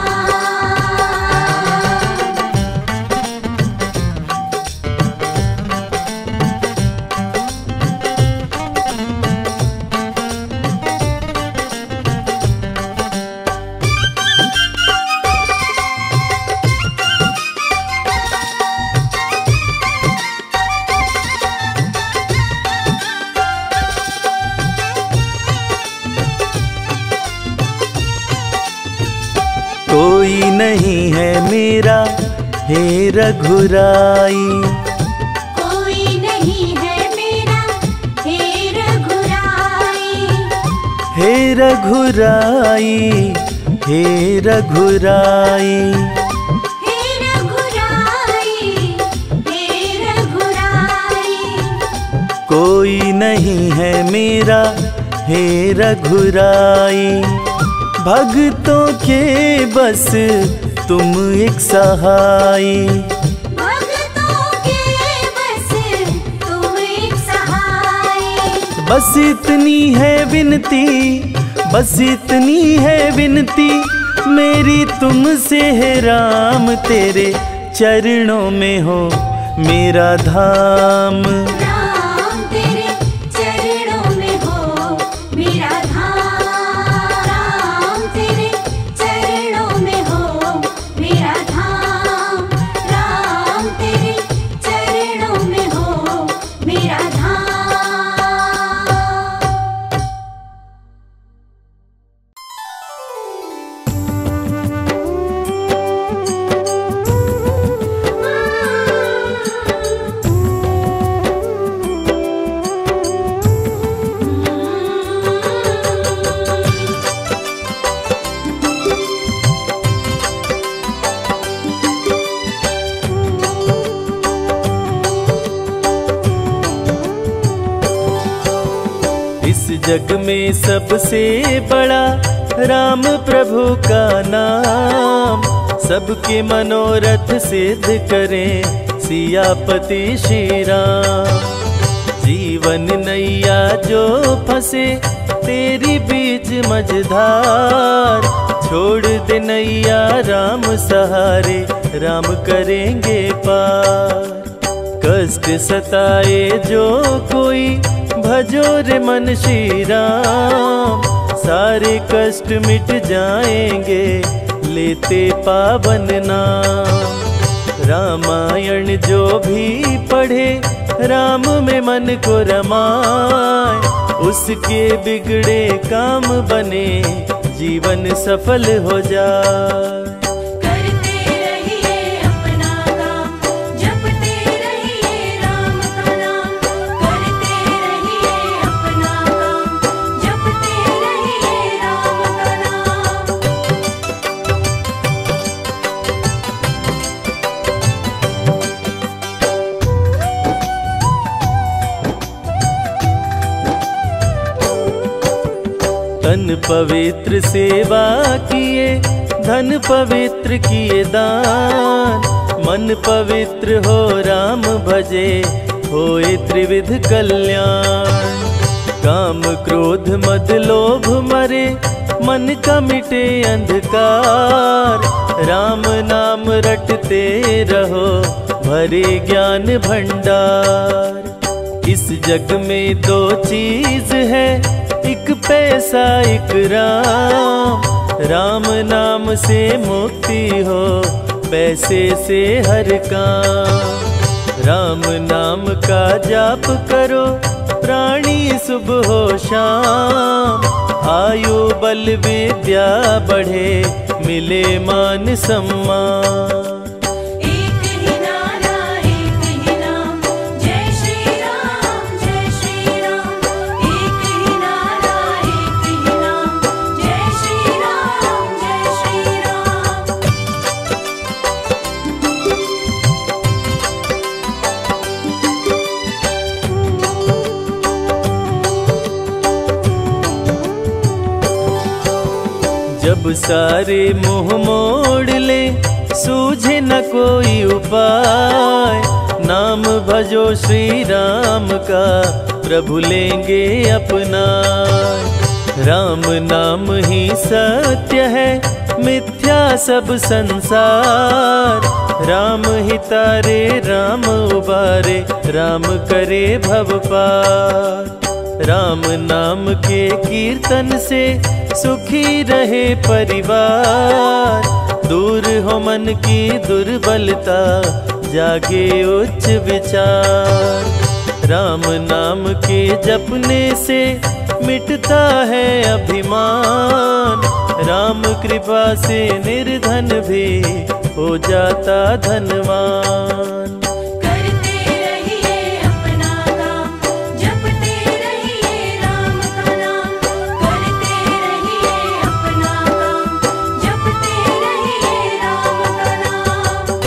कोई नहीं है मेरा हे रघुराई, कोई नहीं है मेरा हे रघुराई। हे रघुराई, हे रघुराई। हे रघुराई, हे रघुराई। कोई नहीं है मेरा हे रघुराई। भक्तों के बस तुम एक सहाई, भक्तों के बस तुम एक सहाय। बस इतनी है विनती, बस इतनी है विनती मेरी तुमसे है राम, तेरे चरणों में हो मेरा धाम। राम तेरे चरणों में हो मेरा धाम। राम तेरे चरणों में हो मेरा धाम। राम तेरे चरणों में हो मेरा धाम। जग में सबसे बड़ा राम प्रभु का नाम, सबके मनोरथ सिद्ध करें सियापति श्री राम। जीवन नैया जो फंसे तेरी बीच मझधार, छोड़ दे नैया राम सहारे, राम करेंगे पार। कष्ट सताए जो कोई भजो रे मन श्री राम, सारे कष्ट मिट जाएंगे लेते पावन नाम। रामायण जो भी पढ़े राम में मन को रमाए, उसके बिगड़े काम बने जीवन सफल हो जाए। करते रहिए अपना काम, जपते रहिए राम का नाम। करते रहिए अपना काम, जपते रहिए राम का नाम। तन पवित्र सेवा किए, धन पवित्र किए दान, मन पवित्र हो राम भजे, होए त्रिविध कल्याण। काम क्रोध मद लोभ मरे, मन का मिटे अंधकार, राम नाम रटते रहो भरे ज्ञान भंडार। इस जग में दो चीज है, एक पैसा एक राम, राम नाम से मुक्ति हो पैसे से हर काम। राम नाम का जाप करो प्राणी सुबह हो शाम, आयु बल विद्या बढ़े मिले मान सम्मान। एक ही नारा एक ही नाम, जय श्री राम जय श्री राम। एक ही नारा एक ही नाम, जय श्री राम जय श्री राम। जब सारे मुँह मोड़ ले सूझे न कोई उपाय, नाम भजो श्री राम का प्रभु लेंगे अपना। राम नाम ही सत्य है मिथ्या सब संसार, राम ही तारे राम उबारे, राम करे भव पार। राम नाम के कीर्तन से सुखी रहे परिवार, दूर हो मन की दुर्बलता जागे उच्च विचार। राम नाम के जपने से मिटता है अभिमान, राम कृपा से निर्धन भी हो जाता धनवान। करते रहिए अपना काम, जपते रहिए राम का नाम। करते रहिए अपना काम, जपते रहिए राम का नाम।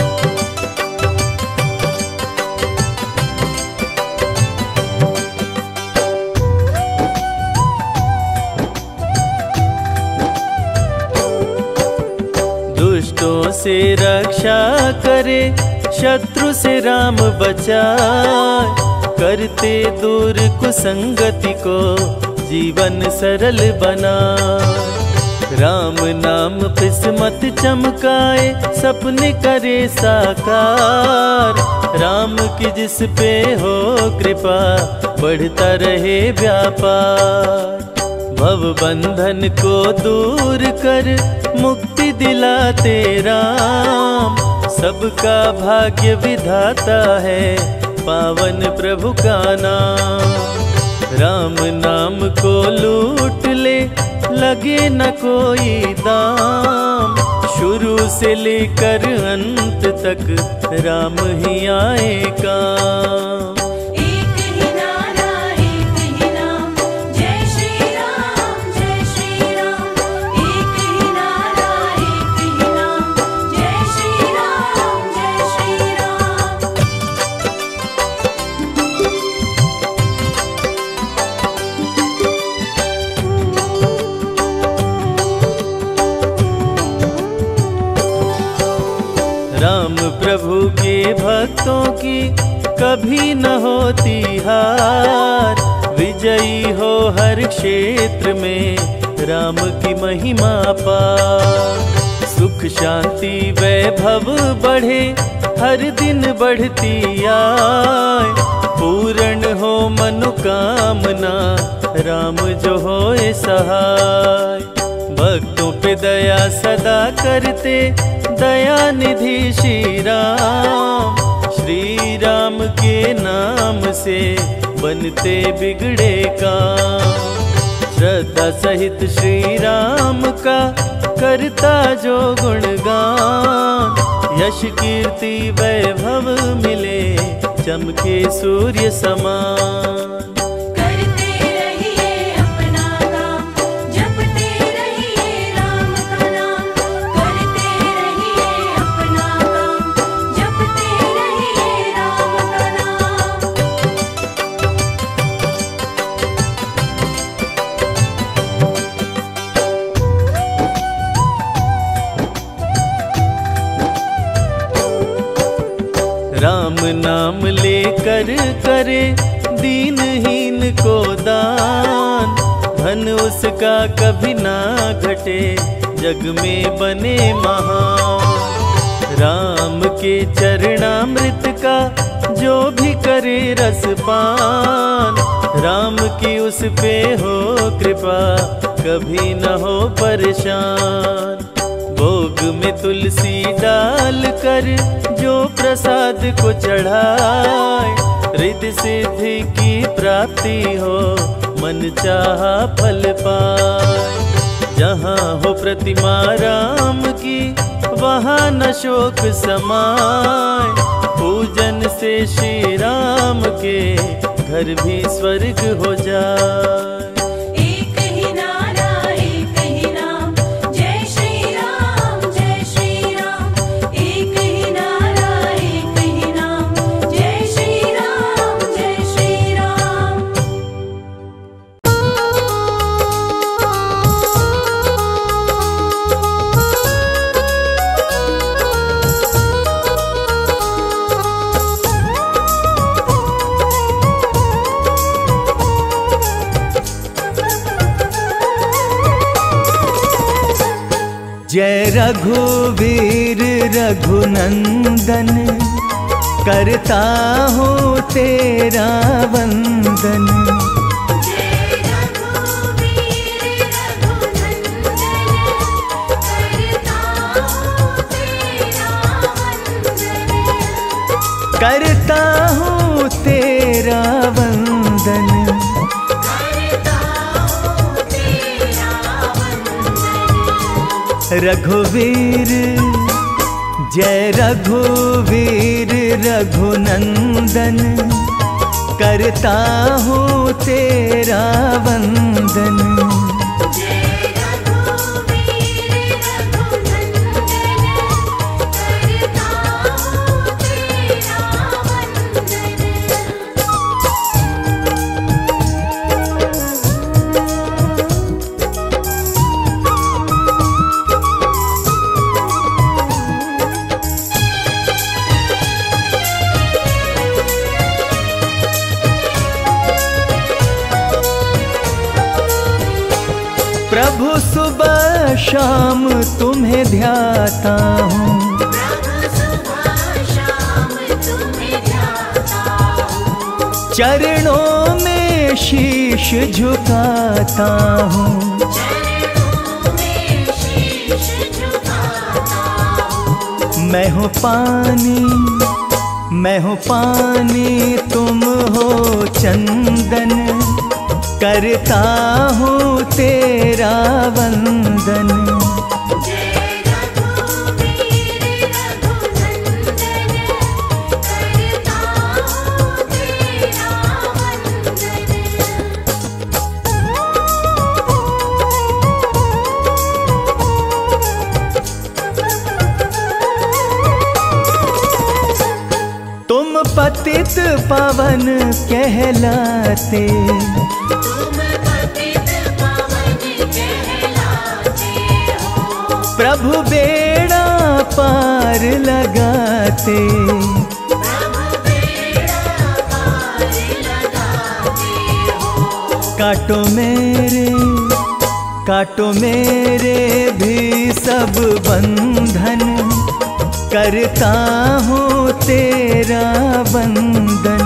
दुष्टों से रक्षा करे, शत्रु से राम बचाए, करते दूर कुसंगति को जीवन सरल बनाए। राम नाम किस्मत चमकाए, सपने करे साकार, राम की जिस पे हो कृपा बढ़ता रहे व्यापार। भव बंधन को दूर कर मुक्ति दिलाते राम, सबका भाग्य विधाता है पावन प्रभु का नाम। राम नाम को लूट ले लगे न कोई दाम, शुरू से लेकर अंत तक राम ही आए काम। एक ही नारा एक ही नाम, जय श्री राम जय श्री राम। एक ही नारा एक ही नाम, जय श्री राम जय श्री राम। राम प्रभु के भक्तों की कभी न होती हार। विजयी हो हर क्षेत्र में राम की महिमा पार। सुख शांति वैभव बढ़े हर दिन बढ़ती आए। पूर्ण हो मनोकामना राम जो होए सहाय। भक्तों पे दया सदा करते दया निधि श्री राम। श्री राम के नाम से बनते बिगड़े काम। श्रद्धा सहित श्री राम का करता जो गुणगान। यश कीर्ति वैभव मिले चमके सूर्य समान। करते रहिए अपना काम, जपते रहिए राम का नाम। करते रहिए अपना काम, जपते रहिए राम का नाम। राम नाम लेकर करे दीनहीन को दान। धन उसका कभी ना घटे जग में बने महान। राम के चरणामृत का जो भी करे रसपान। राम की उस पे हो कृपा कभी न हो परेशान। भोग में तुलसी डाल कर जो प्रसाद को चढ़ाए। रिद्धि सिद्धि की प्राप्ति हो मन चाहा फल पाए। जहाँ हो प्रतिमा राम की वहाँ न शोक समाए। पूजन से श्री राम के घर भी स्वर्ग हो जाए। एक ही नारा एक ही नाम, जय श्री राम जय श्री राम। एक ही नारा एक ही नाम, जय श्री राम जय श्री राम। जय रघुवीर रघुनंदन, करता हूँ तेरा वंदन। जय रघुवीर रघुनंदन, करता हूँ तेरा वंदन। करता हूँ तेरा वंदन। रघुवीर जय रघुवीर रघुनंदन, करता हूँ तेरा वंदन। जय रघुवीर रघुनंदन, करता हूँ तेरा वंदन। प्रभु सुबह शाम तुम्हें ध्याता हूँ। प्रभु सुबह शाम तुम्हें ध्याता हूँ। चरणों में शीश झुकाता हूँ। चरणों में शीश झुकाता हूँ। मैं हूँ पानी तुम हो चंदन, करता हूँ तेरा वंदन। जय रघुवीर रघुनंदन, करता हूँ तेरा वंदन। तुम पतित पावन कहलाते, तुम पतित पावन कहलाते हो। प्रभु बेड़ा पार लगा लगाते। काटो मेरे भी सब बंधन, करता हूँ तेरा वंदन।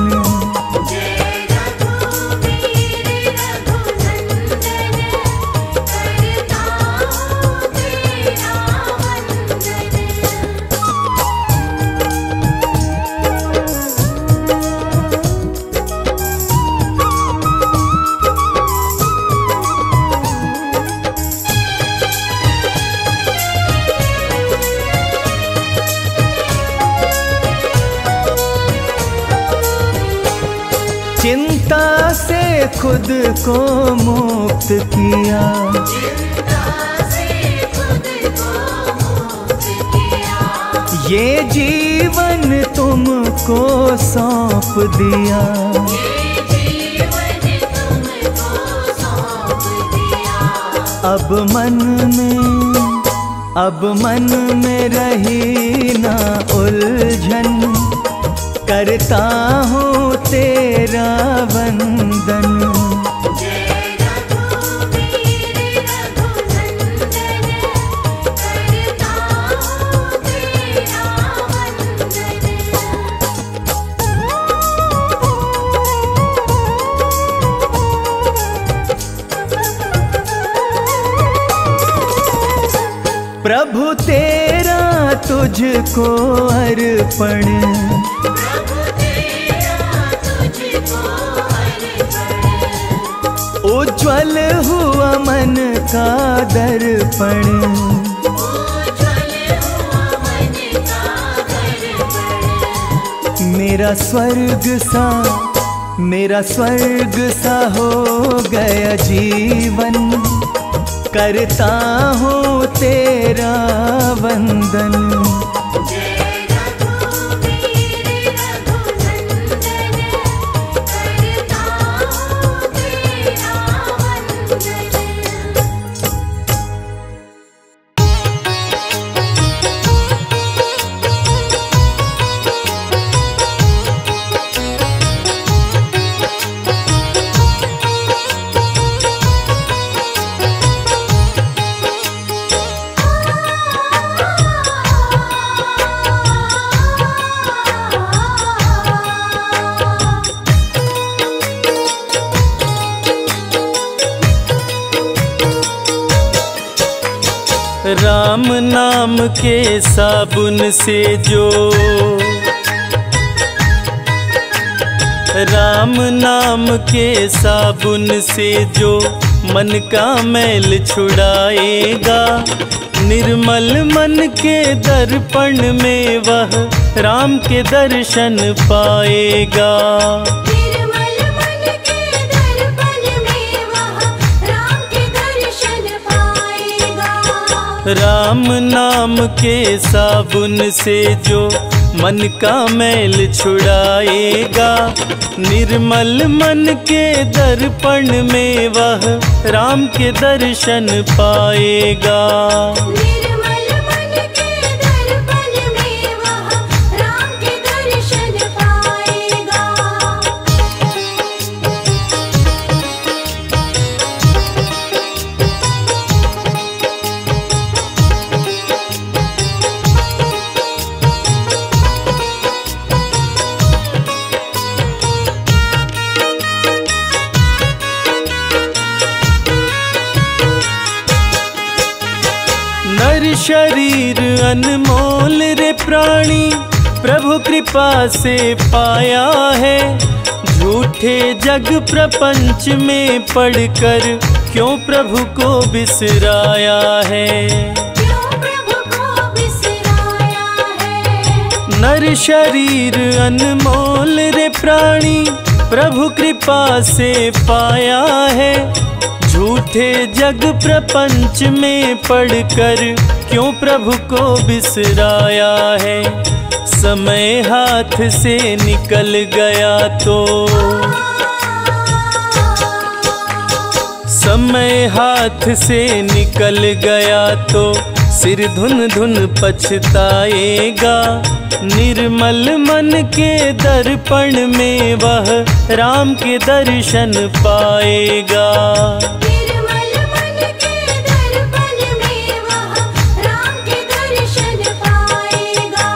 चिंता से खुद को मुक्त किया, ये जीवन तुमको सौंप दिया। अब मन में रही ना उलझन, करता हूँ तेरा वंदन। प्रभु तेरा तुझको अर्पण, उज्ज्वल हुआ मन का दर्पण। मेरा स्वर्ग सा हो गया जीवन, करता हूँ तेरा वंदन। राम नाम के साबुन से जो, राम नाम के साबुन से जो मन का मैल छुड़ाएगा, निर्मल मन के दर्पण में वह राम के दर्शन पाएगा। राम नाम के साबुन से जो मन का मैल छुड़ाएगा, निर्मल मन के दर्पण में वह राम के दर्शन पाएगा। निर्मल मन के दर्पण में वह राम के दर्शन पाएगा। शरीर अनमोल रे प्राणी प्रभु कृपा से पाया है, झूठे जग प्रपंच में पड़कर क्यों प्रभु को बिसराया है। नर शरीर अनमोल रे प्राणी प्रभु कृपा से पाया है, झूठे जग प्रपंच में पड़कर क्यों प्रभु को बिसराया है। समय हाथ से निकल गया तो, समय हाथ से निकल गया तो सिर धुन धुन पछताएगा। निर्मल मन के दर्पण में वह राम के दर्शन पाएगा। निर्मल मन के दर्पण में वह राम के दर्शन पाएगा।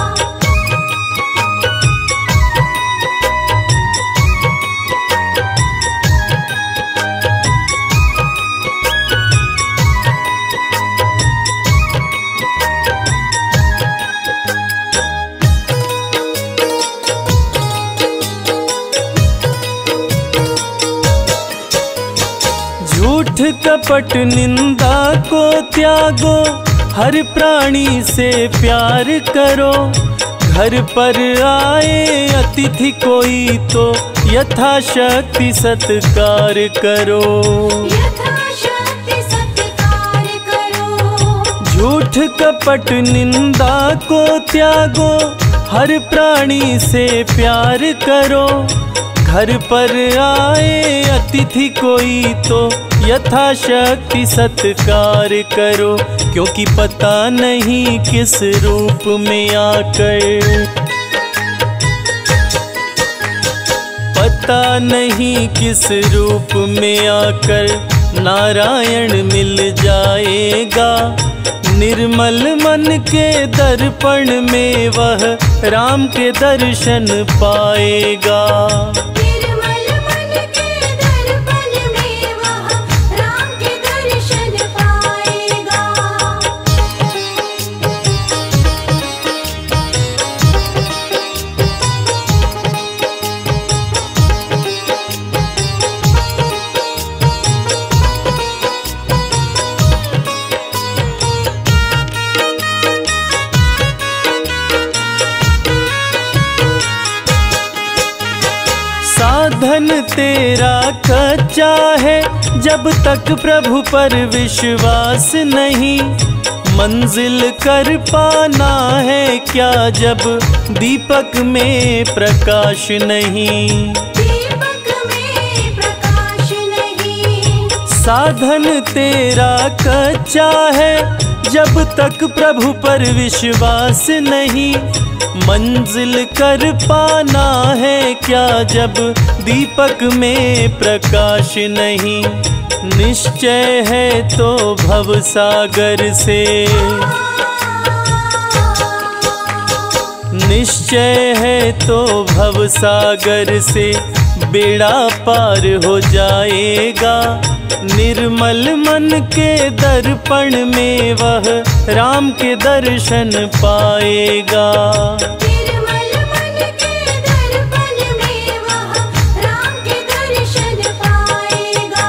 झूठ कपट निंदा को त्यागो, हर प्राणी से प्यार करो। घर पर आए अतिथि कोई तो यथाशक्ति सत्कार करो। यथाशक्ति सत्कार करो। झूठ कपट निंदा को त्यागो, हर प्राणी से प्यार करो। घर पर आए अतिथि कोई तो यथाशक्ति सत्कार करो। क्योंकि पता नहीं किस रूप में आकर, पता नहीं किस रूप में आकर नारायण मिल जाएगा। निर्मल मन के दर्पण में वह राम के दर्शन पाएगा। निर्मल मन के दर्पण में वह राम के दर्शन पाएगा। साधन तेरा कच्चा है, जब तक प्रभु पर विश्वास नहीं। मंजिल कर पाना है क्या, जब दीपक में प्रकाश नहीं। दीपक में प्रकाश नहीं। साधन तेरा कच्चा है, जब तक प्रभु पर विश्वास नहीं। मंजिल कर पाना है क्या, जब दीपक में प्रकाश नहीं। निश्चय है तो भव सागर से, निश्चय है तो भव सागर से बेड़ा पार हो जाएगा। निर्मल मन के दर्पण में वह राम के दर्शन पाएगा। निर्मल मन के दर्पण में वह राम के दर्शन पाएगा।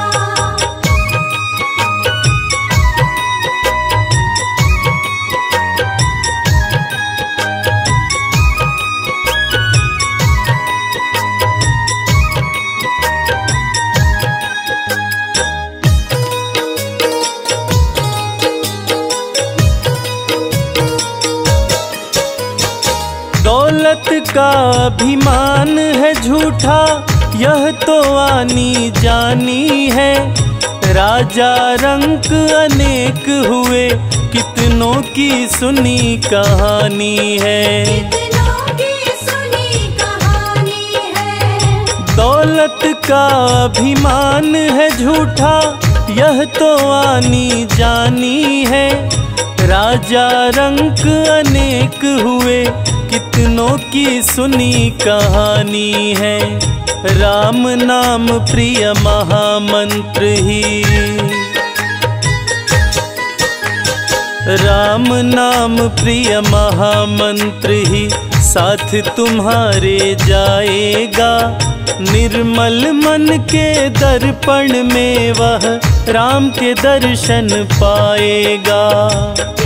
दौलत का अभिमान है झूठा, यह तो आनी जानी है। राजा रंक अनेक हुए, कितनों की सुनी कहानी है। कितनों की सुनी कहानी है। दौलत का अभिमान है झूठा, यह तो आनी जानी है। राजा रंक अनेक हुए, कितनों की सुनी कहानी है। राम नाम प्रिय महामंत्र ही, राम नाम प्रिय महामंत्र ही साथ तुम्हारे जाएगा। निर्मल मन के दर्पण में वह राम के दर्शन पाएगा।